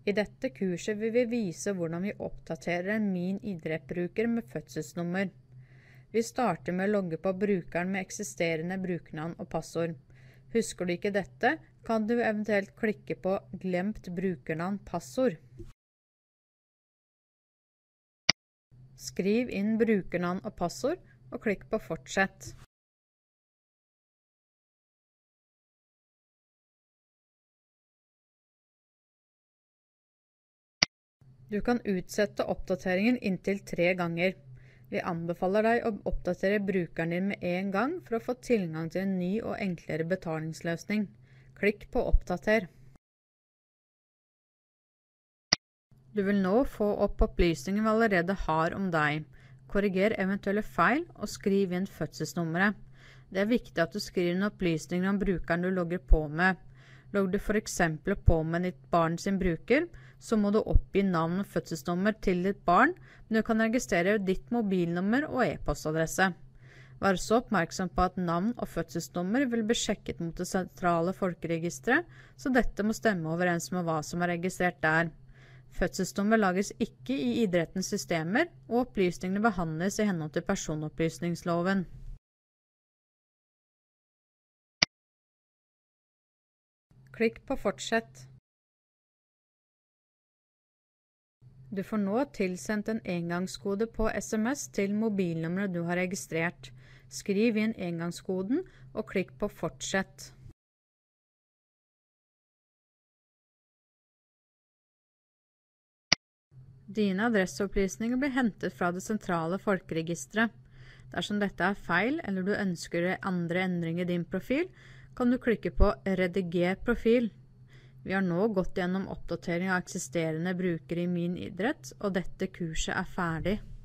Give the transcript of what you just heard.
I dette kurset vil vi vise hvordan vi oppdaterer en Min idrett-bruker med fødselsnummer. Vi starter med å logge på brukeren med eksisterende brukernavn og passord. Husker du ikke dette, kan du eventuelt klikke på Glemt brukernavn passord. Skriv inn brukernavn og passord, og klikk på Fortsett. Du kan utsette oppdateringen inntil 3 ganger. Vi anbefaler deg å oppdatere brukeren din med en gang for å få tilgang til en ny og enklere betalingsløsning. Klikk på Oppdater. Du vil nå få opp opplysninger vi allerede har om deg. Korriger eventuelle feil og skriv inn fødselsnummeret. Det er viktig at du skriver inn opplysninger om brukeren du logger på med. Logger du for eksempel på med ditt barn sin bruker, så må du oppgi navn og fødselsnummer til ditt barn, men du kan registrere ditt mobilnummer og e-postadresse. Vær så oppmerksom på at navn og fødselsnummer vil bli sjekket mot det sentrale folkeregisteret, så dette må stemme overens med hva som er registrert der. Fødselsnummer lages ikke i idrettens systemer, og opplysningene behandles i henhold til personopplysningsloven. Klikk på Fortsett. Du får nå tilsendt en engangskode på SMS til mobilnummeret du har registrert. Skriv inn engangskoden og klikk på Fortsett. Dine adresseopplysninger blir hentet fra det sentrale folkeregisteret. Dersom dette er feil, eller du ønsker andre endringer i din profil, kan du klikke på Rediger profil. Vi har nå gått gjennom oppdatering av eksisterende brukere i Min idrett, og dette kurset er ferdig.